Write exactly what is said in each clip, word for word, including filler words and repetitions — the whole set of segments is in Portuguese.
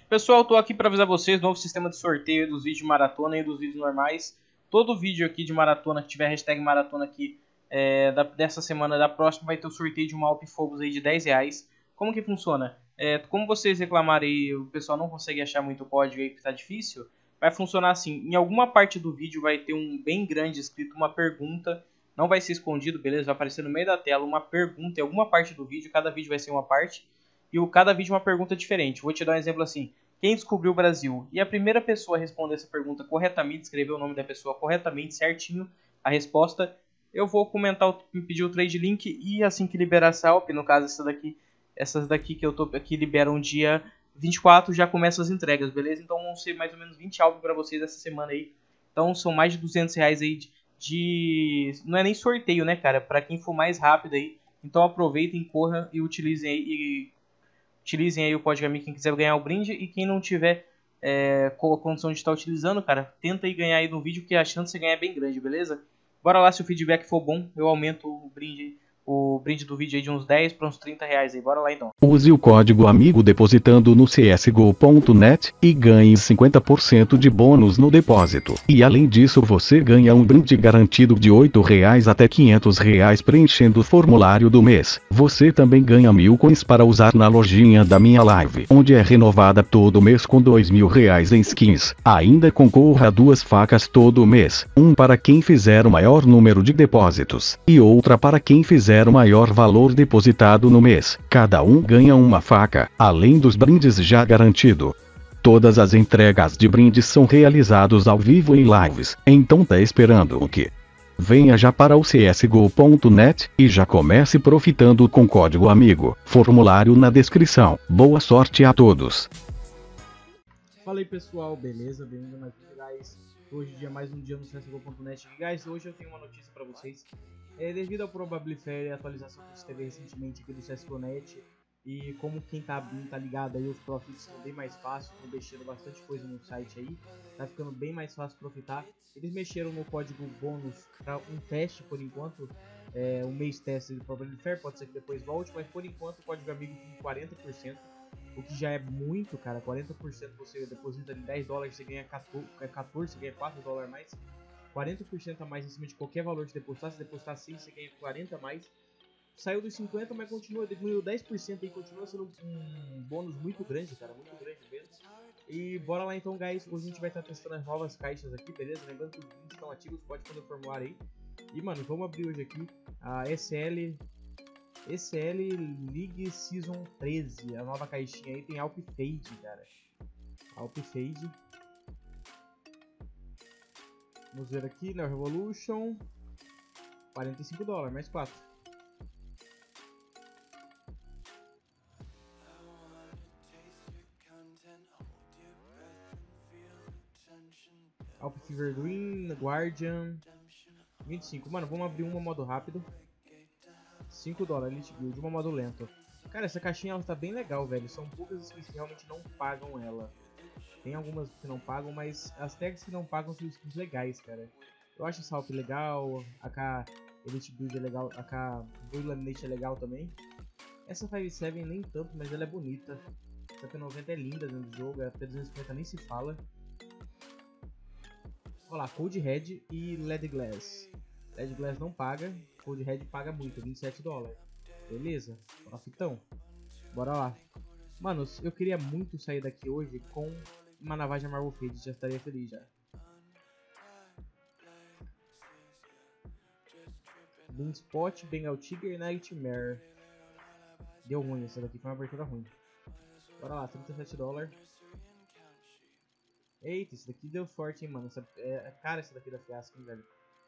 Pessoal, tô aqui para avisar vocês, novo sistema de sorteio dos vídeos de maratona e dos vídeos normais. Todo vídeo aqui de maratona que tiver hashtag maratona aqui é, da, dessa semana, da próxima, vai ter o sorteio de um Alp Phobos aí de dez reais. Como que funciona? É, como vocês reclamarem e o pessoal não consegue achar muito código aí que tá difícil, vai funcionar assim. Em alguma parte do vídeo vai ter um bem grande escrito uma pergunta. Não vai ser escondido, beleza? Vai aparecer no meio da tela uma pergunta em alguma parte do vídeo. Cada vídeo vai ser uma parte. E o, cada vídeo uma pergunta diferente. Vou te dar um exemplo assim. Quem descobriu o Brasil? E a primeira pessoa a responder essa pergunta corretamente, escrever o nome da pessoa corretamente, certinho, a resposta, eu vou comentar, pedir o trade link e assim que liberar essa Alp, no caso essa daqui, essas daqui que eu tô aqui liberam dia vinte e quatro, já começam as entregas, beleza? Então vão ser mais ou menos vinte Alp para vocês essa semana aí. Então são mais de duzentos reais aí de, de... Não é nem sorteio, né, cara? Para quem for mais rápido aí. Então aproveitem, corram e utilizem aí e utilizem aí o código amigo quem quiser ganhar o brinde. E quem não tiver é, com a condição de estar utilizando, cara, tenta aí ganhar aí no vídeo, que a chance de você ganhar é bem grande, beleza? Bora lá, se o feedback for bom, eu aumento o brinde, o brinde do vídeo aí de uns dez para uns trinta reais aí. Bora lá então. Use o código amigo depositando no c s g o ponto net e ganhe cinquenta por cento de bônus no depósito. E além disso você ganha um brinde garantido de oito reais até quinhentos reais preenchendo o formulário do mês. Você também ganha mil coins para usar na lojinha da minha live, onde é renovada todo mês com dois mil reais em skins. Ainda concorra a duas facas todo mês, um para quem fizer o maior número de depósitos, e outra para quem fizer o maior valor depositado no mês. Cada um ganha uma faca, além dos brindes já garantido. Todas as entregas de brindes são realizados ao vivo em lives, então tá esperando o quê? Venha já para o c s g o ponto net e já comece profitando com código amigo. Formulário na descrição. Boa sorte a todos. Fala aí pessoal, beleza? Bem-vindo a mais um guys. Hoje é mais um dia no c s g o ponto net. Guys, hoje eu tenho uma notícia para vocês. É, devido ao Probably Fair e a atualização que a gente teve recentemente aqui do C S G O ponto net, e como quem tá, não tá ligado aí, os profits estão bem mais fáceis, estão deixando bastante coisa no site aí, tá ficando bem mais fácil profitar. Eles mexeram no código bônus para um teste por enquanto, é, um mês teste do Probably Fair, pode ser que depois volte, mas por enquanto o código amigo com quarenta por cento, o que já é muito, cara. Quarenta por cento você deposita de dez dólares, você ganha quatorze, você ganha quatro dólares a mais. quarenta por cento a mais em cima de qualquer valor de depositar. Se depositar cem, você ganha quarenta a mais. Saiu dos cinquenta, mas continua, diminuiu dez por cento e continua sendo um bônus muito grande, cara, muito grande mesmo. E bora lá então, guys. Hoje a gente vai estar testando as novas caixas aqui, beleza? Lembrando que os links estão ativos, pode fazer o formulário aí. E, mano, vamos abrir hoje aqui a S L S L League Season treze, a nova caixinha aí. Tem Alp Fade, cara. Alp Fade. Vamos ver aqui, na Revolution, quarenta e cinco dólares, mais quatro. Alp Fever Green, Guardian, vinte e cinco. Mano, vamos abrir uma modo rápido. cinco dólares, Elite Build, uma modo lento. Cara, essa caixinha ela tá bem legal, velho. São poucas skins que realmente não pagam ela. Tem algumas que não pagam, mas as tags que não pagam são skins legais, cara. Eu acho essa Alp legal, a K Elite Build é legal, a K Blue Laminate é legal também. Essa cinco sete nem tanto, mas ela é bonita. Essa P noventa é linda dentro do jogo, a P duzentos e cinquenta nem se fala. Olha lá, Cold Red e Led Glass. Led Glass não paga, Cold Red paga muito, vinte e sete dólares. Beleza, profitão. Bora lá. Mano, eu queria muito sair daqui hoje com uma navagem Marble Fade, já estaria feliz já. Bean Spot, Bengal Tiger e Nightmare. Deu ruim essa daqui, foi uma abertura ruim. Bora lá, trinta e sete dólares. Eita, esse daqui deu sorte, hein, mano. Essa, é, cara, essa daqui da fiasco, hein, velho.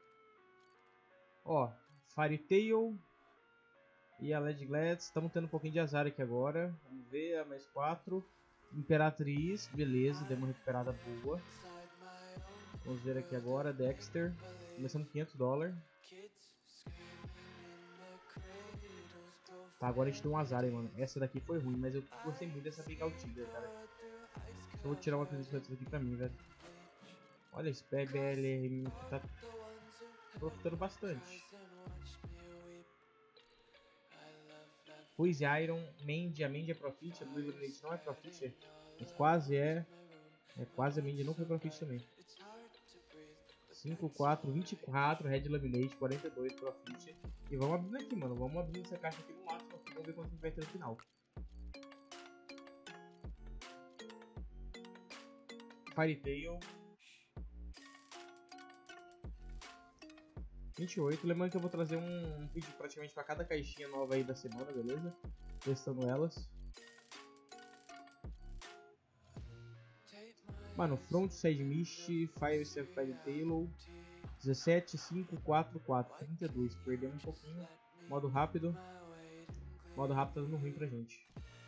Ó, Fairy Tail e a Led Glass. Estamos tendo um pouquinho de azar aqui agora. Vamos ver, a mais quatro. Imperatriz, beleza, deu uma recuperada boa. Vamos ver aqui agora, Dexter. Começamos com quinhentos dólares. Tá, agora a gente deu um azar, hein, mano. Essa daqui foi ruim, mas eu gostei muito dessa Bengal Tiger, cara. Só vou tirar uma coisa aqui pra mim, velho. Olha esse P B L R que tá profitando bastante. Poise Iron, Mandy, a Mandy é Profit, a Blue Illuminate não é Profit. Mas quase é. É quase a Mindy não foi profit também. cinco, quatro, vinte e quatro, Red Laminate, quarenta e dois profit. E vamos abrindo aqui, mano. Vamos abrindo essa caixa aqui no máximo. Aqui, vamos ver quanto a gente vai ter no final. Firetail. vinte e oito. Lembrando que eu vou trazer um, um vídeo praticamente para cada caixinha nova aí da semana, beleza? Testando elas. Mano, Frontside Mist, Fire Firetail, dezessete, cinco, quatro, quatro, trinta e dois. Perdemos um pouquinho. Modo rápido. Modo rápido tá dando ruim pra gente.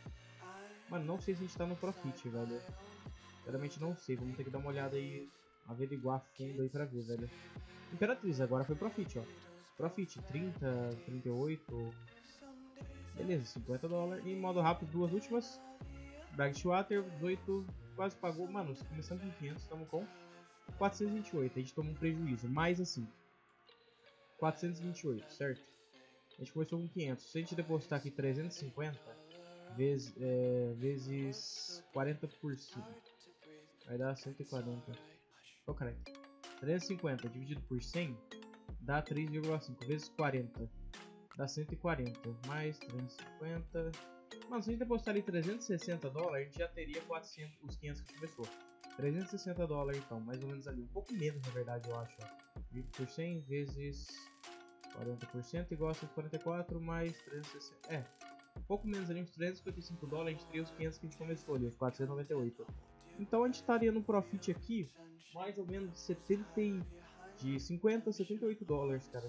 Mano, não sei se a gente tá no profit, velho. Realmente não sei. Vamos ter que dar uma olhada aí. Averiguar a fundo aí pra ver, velho. Imperatriz, agora foi profit, ó. Profit, trinta, trinta e oito. Beleza, cinquenta dólares. E modo rápido, duas últimas. Bragwater, dezoito. Quase pagou. Mano, começando com quinhentos, estamos com quatrocentos e vinte e oito. A gente tomou um prejuízo. Mais assim. quatrocentos e vinte e oito, certo? A gente começou com quinhentos. Se a gente depositar aqui trezentos e cinquenta vezes, é, vezes quarenta por cento, vai dar cento e quarenta. Oh, caralho. trezentos e cinquenta dividido por cem dá três vírgula cinco vezes quarenta dá cento e quarenta. Mais trezentos e cinquenta. Mano, se a gente depositar ali trezentos e sessenta dólares, a gente já teria quatrocentos, os quinhentos que começou. trezentos e sessenta dólares então, mais ou menos ali. Um pouco menos na verdade, eu acho. vinte por cem vezes quarenta por cento igual a cento e quarenta e quatro mais trezentos e sessenta. É, um pouco menos ali, uns trezentos e cinquenta e cinco dólares, a gente teria os quinhentos que a gente começou ali, os quatrocentos e noventa e oito. Então a gente estaria no profit aqui, mais ou menos de setenta, de cinquenta a setenta e oito dólares, cara.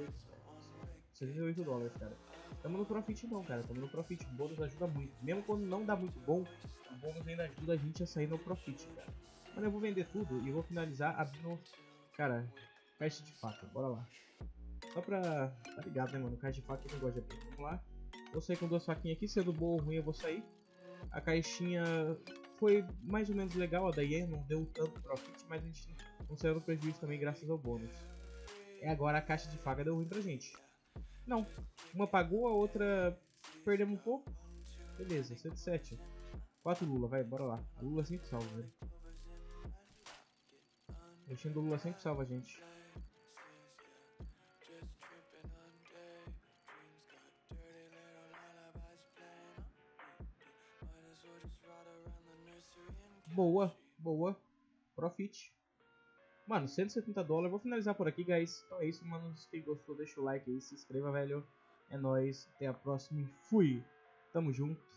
setenta e oito dólares, cara. Tamo no profit não, cara. Tamo no profit. O bônus ajuda muito. Mesmo quando não dá muito bom, o bônus ainda ajuda a gente a sair no profit, cara. Mano, eu vou vender tudo e vou finalizar abrindo, cara, caixa de faca. Bora lá. Só pra... Tá ligado, né, mano? Caixa de faca eu não gosto de abrir. Vamos lá. Vou sair com duas faquinhas aqui. Sendo boa ou ruim, eu vou sair. A caixinha foi mais ou menos legal. A da Yen não deu tanto profit, mas a gente não saiu no prejuízo também graças ao bônus. É agora a caixa de faca deu ruim pra gente. Não. Uma pagou, a outra perdemos um pouco. Beleza, cento e sete. quatro Lula, vai, bora lá. A Lula sempre salva, velho. O time do Lula sempre salva a gente. Boa, boa. Profit. Mano, cento e setenta dólares. Vou finalizar por aqui, guys. Então é isso, mano. Se quem gostou, deixa o like aí, se inscreva, velho. É nóis. Até a próxima e fui. Tamo junto.